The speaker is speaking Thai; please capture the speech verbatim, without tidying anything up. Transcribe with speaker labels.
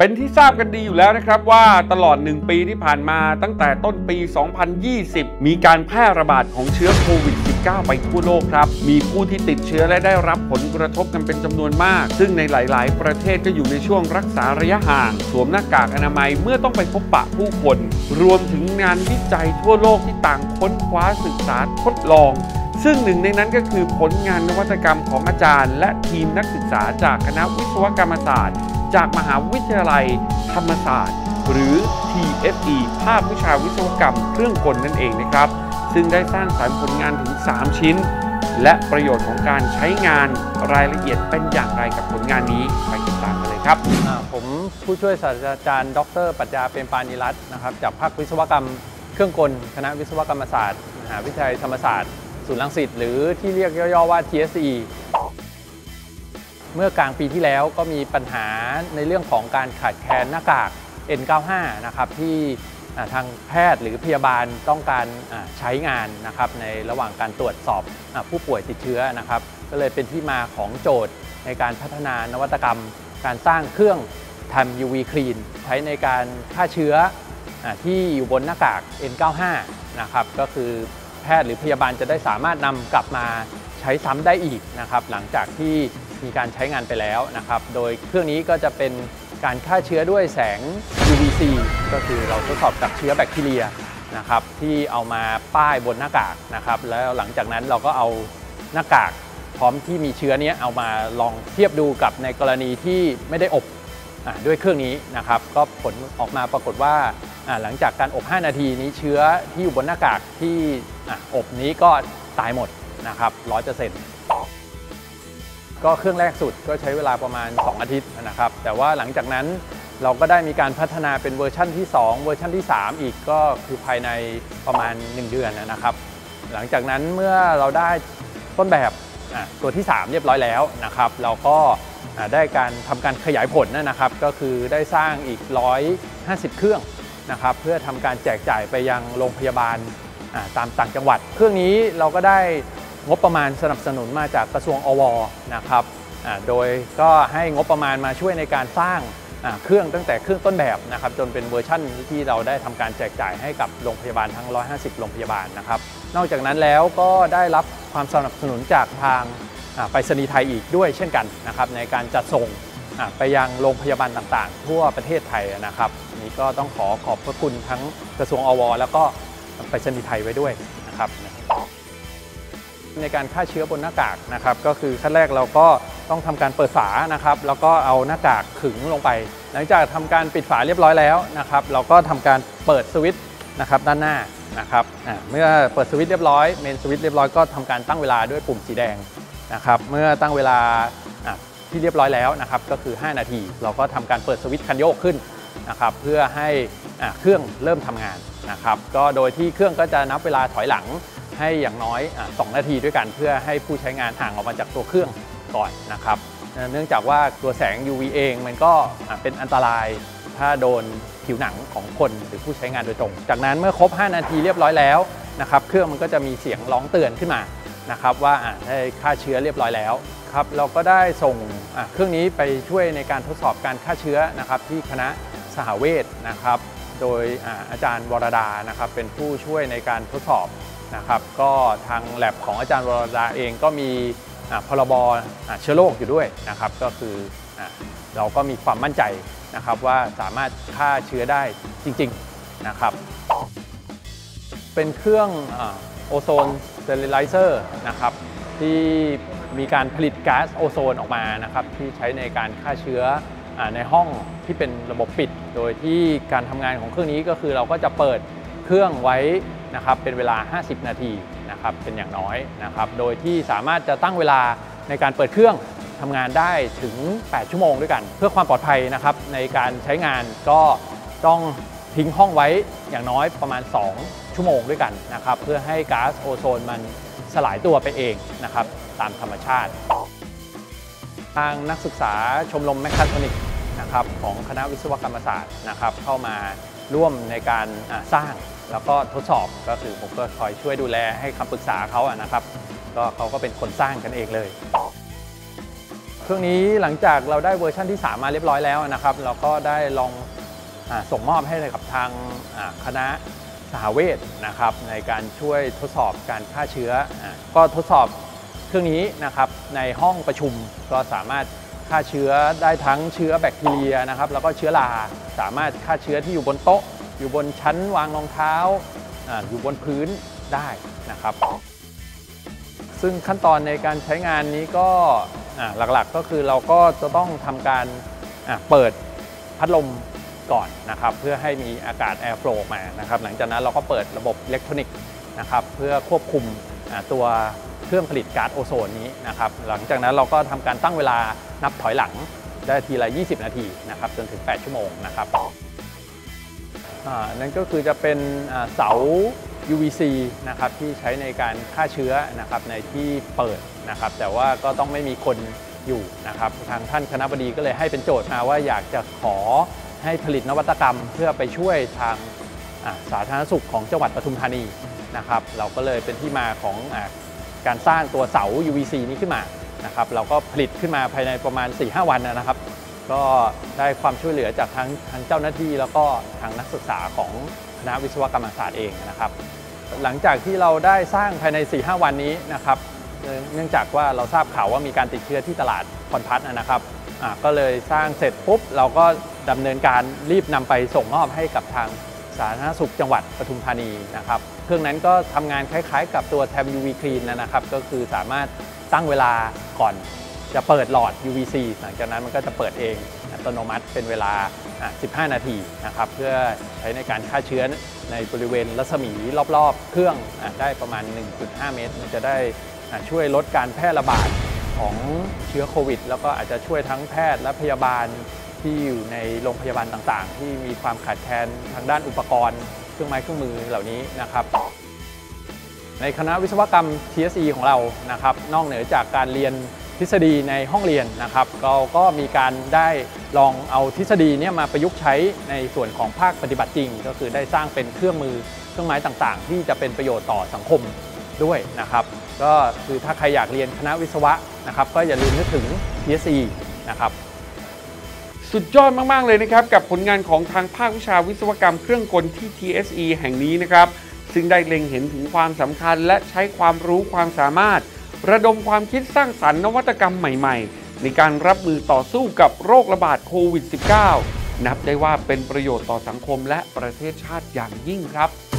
Speaker 1: เป็นที่ทราบกันดีอยู่แล้วนะครับว่าตลอดหนึ่งปีที่ผ่านมาตั้งแต่ต้นปี สองพันยี่สิบ มีการแพร่ระบาดของเชื้อโควิด สิบเก้า ไปทั่วโลกครับมีผู้ที่ติดเชื้อและได้รับผลกระทบกันเป็นจำนวนมากซึ่งในหลายๆประเทศก็อยู่ในช่วงรักษาระยะห่างสวมหน้ากากอนามัยเมื่อต้องไปพบปะผู้คนรวมถึงงานวิจัยทั่วโลกที่ต่างค้นคว้าศึกษาทดลองซึ่งหนึ่งในนั้นก็คือผลงานนวัตกรรมของอาจารย์และทีมนักศึกษาจากคณะวิศวกรรมศาสตร์จากมหาวิทยาลัยธรรมศาสตร์หรือ ที เอฟ อี ภาควิชาวิศวกรรมเครื่องกลนั่นเองนะครับซึ่งได้สร้างสรรค์ผลงานถึงสามชิ้นและประโยชน์ของการใช้งานรายละเอียดเป็นอย่างไรกับผลงานนี้ไปติดตามกันเลยครับ
Speaker 2: ผมผู้ช่วยศาสตราจารย์ดร.ปรัชญาเปรมปานิรัตน์นะครับจากภาควิศวกรรมเครื่องกลคณะวิศวกรรมศาสตร์มหาวิทยาลัยธรรมศาสตร์ศูนย์รังสิตหรือที่เรียกย่อๆว่า ที เอส อี เมื่อกลางปีที่แล้วก็มีปัญหาในเรื่องของการขาดแคลนหน้ากาก เอ็น เก้าสิบห้า นะครับที่ทางแพทย์หรือพยาบาลต้องการใช้งานนะครับในระหว่างการตรวจสอบผู้ป่วยติดเชื้อนะครับก็เลยเป็นที่มาของโจทย์ในการพัฒนานวัตกรรมการสร้างเครื่องทำ ยู วี Clean ใช้ในการฆ่าเชื้อที่อยู่บนหน้ากาก เอ็น เก้าสิบห้า นะครับก็คือแพทย์หรือพยาบาลจะได้สามารถนำกลับมาใช้ซ้ำได้อีกนะครับหลังจากที่มีการใช้งานไปแล้วนะครับโดยเครื่องนี้ก็จะเป็นการฆ่าเชื้อด้วยแสง ยู วี ซี ก็คือเราทดสอบกับเชื้อแบคทีเรียนะครับที่เอามาป้ายบนหน้ากากนะครับแล้วหลังจากนั้นเราก็เอาหน้ากากพร้อมที่มีเชื้อนี้เอามาลองเทียบดูกับในกรณีที่ไม่ได้อบด้วยเครื่องนี้นะครับก็ผลออกมาปรากฏว่าหลังจากการอบห้านาทีนี้เชื้อที่อยู่บนหน้ากากที่อบนี้ก็ตายหมดนะครับ ร้อยเปอร์เซ็นต์ ก็เครื่องแรกสุดก็ใช้เวลาประมาณสองอาทิตย์นะครับแต่ว่าหลังจากนั้นเราก็ได้มีการพัฒนาเป็นเวอร์ชั่นที่สองเวอร์ชั่นที่สามอีกก็คือภายในประมาณหนึ่งเดือนนะครับหลังจากนั้นเมื่อเราได้ต้นแบบตัวที่สามเรียบร้อยแล้วนะครับเราก็ได้การทำการขยายผลนะครับก็คือได้สร้างอีกหนึ่งร้อยห้าสิบเครื่องนะครับเพื่อทำการแจกจ่ายไปยังโรงพยาบาลตามต่างจังหวัดเครื่องนี้เราก็ได้งบประมาณสนับสนุนมาจากกระทรวงอว.นะครับโดยก็ให้งบประมาณมาช่วยในการสร้างเครื่องตั้งแต่เครื่องต้นแบบนะครับจนเป็นเวอร์ชั่นที่เราได้ทำการแจกจ่ายให้กับโรงพยาบาลทั้งหนึ่งร้อยห้าสิบโรงพยาบาลนะครับนอกจากนั้นแล้วก็ได้รับความสนับสนุนจากทางไปรษณีย์ไทยอีกด้วยเช่นกันนะครับในการจัดส่งไปยังโรงพยาบาลต่างๆทั่วประเทศไทยนะครับนี้ก็ต้องขอขอบพระคุณทั้งกระทรวงอว.แล้วก็ไปรษณีย์ไทยไว้ด้วยนะครับในการฆ่าเชื้อบนหน้ากากนะครับก็คือขั้นแรกเราก็ต้องทำการเปิดฝานะครับแล้วก็เอาหน้ากากขึงลงไปหลังจากทำการปิดฝาเรียบร้อยแล้วนะครับเราก็ทำการเปิดสวิตช์นะครับด้านหน้านะครับเมื่อเปิดสวิตช์เรียบร้อยเมนสวิตช์เรียบร้อยก็ทำการตั้งเวลาด้วยปุ่มสีแดงนะครับเมื่อตั้งเวลาที่เรียบร้อยแล้วนะครับก็คือห้านาทีเราก็ทำการเปิดสวิตช์คันโยกขึ้นนะครับเพื่อให้เครื่องเริ่มทำงานนะครับก็โดยที่เครื่องก็จะนับเวลาถอยหลังให้อย่างน้อยสองนาทีด้วยกันเพื่อให้ผู้ใช้งานห่างออกมาจากตัวเครื่องก่อนนะครับเนื่องจากว่าตัวแสง ยู วี เองมันก็เป็นอันตรายถ้าโดนผิวหนังของคนหรือผู้ใช้งานโดยตรงจากนั้นเมื่อครบห้านาทีเรียบร้อยแล้วนะครับเครื่องมันก็จะมีเสียงร้องเตือนขึ้นมานะครับว่าได้ฆ่าเชื้อเรียบร้อยแล้วครับเราก็ได้ส่งเครื่องนี้ไปช่วยในการทดสอบการฆ่าเชื้อนะครับที่คณะสหเวชนะครับโดยอาจารย์วรดานะครับเป็นผู้ช่วยในการทดสอบนะครับก็ทางแลบของอาจารย์วรดาเองก็มีพรบเชื้อโรคอยู่ด้วยนะครับก็คือเราก็มีความมั่นใจนะครับว่าสามารถฆ่าเชื้อได้จริงๆนะครับเป็นเครื่องโอโซนสเตอริไลเซอร์นะครับที่มีการผลิตก๊าซโอโซนออกมานะครับที่ใช้ในการฆ่าเชื้อในห้องที่เป็นระบบปิดโดยที่การทำงานของเครื่องนี้ก็คือเราก็จะเปิดเครื่องไว้นะครับเป็นเวลาห้าสิบนาทีนะครับเป็นอย่างน้อยนะครับโดยที่สามารถจะตั้งเวลาในการเปิดเครื่องทำงานได้ถึงแปดชั่วโมงด้วยกันเพื่อความปลอดภัยนะครับในการใช้งานก็ต้องทิ้งห้องไว้อย่างน้อยประมาณสองชั่วโมงด้วยกันนะครับเพื่อให้ก๊าซโอโซนมันสลายตัวไปเองนะครับตามธรรมชาติทางนักศึกษาชมรมแมคคาทรอนิกส์นะครับของคณะวิศวกรรมศาสตร์นะครับเข้ามาร่วมในการสร้างแล้วก็ทดสอบก็คือผมก็คอยช่วยดูแลให้คำปรึกษาเขาอะนะครับก็เขาก็เป็นคนสร้างกันเองเลยเครื่องนี้หลังจากเราได้เวอร์ชันที่สามมาเรียบร้อยแล้วนะครับเราก็ได้ลองอ่าส่งมอบให้กับทางอ่าคณะสหเวชนะครับในการช่วยทดสอบการฆ่าเชื้ออ่าก็ทดสอบเครื่องนี้นะครับในห้องประชุมก็สามารถฆ่าเชื้อได้ทั้งเชื้อแบคทีเรียนะครับแล้วก็เชื้อราสามารถฆ่าเชื้อที่อยู่บนโต๊ะอยู่บนชั้นวางรองเท้าอ่าอยู่บนพื้นได้นะครับซึ่งขั้นตอนในการใช้งานนี้ก็หลักๆก็คือเราก็จะต้องทำการเปิดพัดลมก่อนนะครับเพื่อให้มีอากาศแอร์โฟลว์มานะครับหลังจากนั้นเราก็เปิดระบบอิเล็กทรอนิกส์นะครับเพื่อควบคุมตัวเครื่องผลิตก๊าซโอโซนนี้นะครับหลังจากนั้นเราก็ทำการตั้งเวลานับถอยหลังได้ทีละยี่สิบนาทีนะครับจนถึงแปดชั่วโมงนะครับนั่นก็คือจะเป็นเสา ยู วี ซี นะครับที่ใช้ในการฆ่าเชื้อนะครับในที่เปิดนะครับแต่ว่าก็ต้องไม่มีคนอยู่นะครับทางท่านคณบดีก็เลยให้เป็นโจทย์มาว่าอยากจะขอให้ผลิตนวัตกรรมเพื่อไปช่วยทางสาธารณสุขของจังหวัดปทุมธานีนะครับเราก็เลยเป็นที่มาของการสร้างตัวเสา ยู วี ซี นี้ขึ้นมานะครับเราก็ผลิตขึ้นมาภายในประมาณ สี่ถึงห้า วันนะครับก็ได้ความช่วยเหลือจากทั้งทางเจ้าหน้าที่แล้วก็ทางนักศึกษาของคณะวิศวกรรมศาสตร์เองนะครับหลังจากที่เราได้สร้างภายใน สี่ถึงห้า วันนี้นะครับเนื่องจากว่าเราทราบข่าวว่ามีการติดเชื้อที่ตลาดพรพัฒน์นะครับก็เลยสร้างเสร็จปุ๊บเราก็ดำเนินการรีบนำไปส่งมอบให้กับทางสาธารณสุขจังหวัดปทุมธานีนะครับเครื่องนั้นก็ทำงานคล้ายๆกับตัวแทม ยู วี Clean นะครับก็คือสามารถตั้งเวลาก่อนจะเปิดหลอด ยู วี ซี หลังจากนั้นมันก็จะเปิดเองอัตโนมัติเป็นเวลาสิบห้านาทีนะครับเพื่อใช้ในการฆ่าเชื้อในบริเวณรัศมีรอบๆเครื่องได้ประมาณ หนึ่งจุดห้า เมตรมันจะได้ช่วยลดการแพร่ระบาดของเชื้อโควิดแล้วก็อาจจะช่วยทั้งแพทย์และพยาบาลที่อยู่ในโรงพยาบาลต่างๆที่มีความขาดแคลนทางด้านอุปกรณ์เครื่องไม้เครื่องมือเหล่านี้นะครับในคณะวิศวกรรม ที เอส อี ของเรานะครับนอกเหนือจากการเรียนทฤษฎีในห้องเรียนนะครับเราก็มีการได้ลองเอาทฤษฎีนี้มาประยุกต์ใช้ในส่วนของภาคปฏิบัติจริงก็คือได้สร้างเป็นเครื่องมือเครื่องไม้ต่างๆที่จะเป็นประโยชน์ต่อสังคมด้วยนะครับก็คือถ้าใครอยากเรียนคณะวิศวะนะครับก็อย่าลืมนึกถึง ที เอส อี นะครับ
Speaker 1: สุดยอดมากๆเลยนะครับกับผลงานของทางภาควิชาวิศวกรรมเครื่องกลที่ ที เอส อี แห่งนี้นะครับซึ่งได้เล็งเห็นถึงความสำคัญและใช้ความรู้ความสามารถระดมความคิดสร้างสรรค์นวัตกรรมใหม่ๆในการรับมือต่อสู้กับโรคระบาดโควิด สิบเก้า นับได้ว่าเป็นประโยชน์ต่อสังคมและประเทศชาติอย่างยิ่งครับ